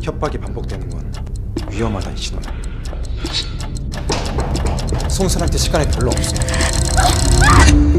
협박이 반복되는 건 위험하다, 이 신호야. 송선한테 시간이 별로 없어.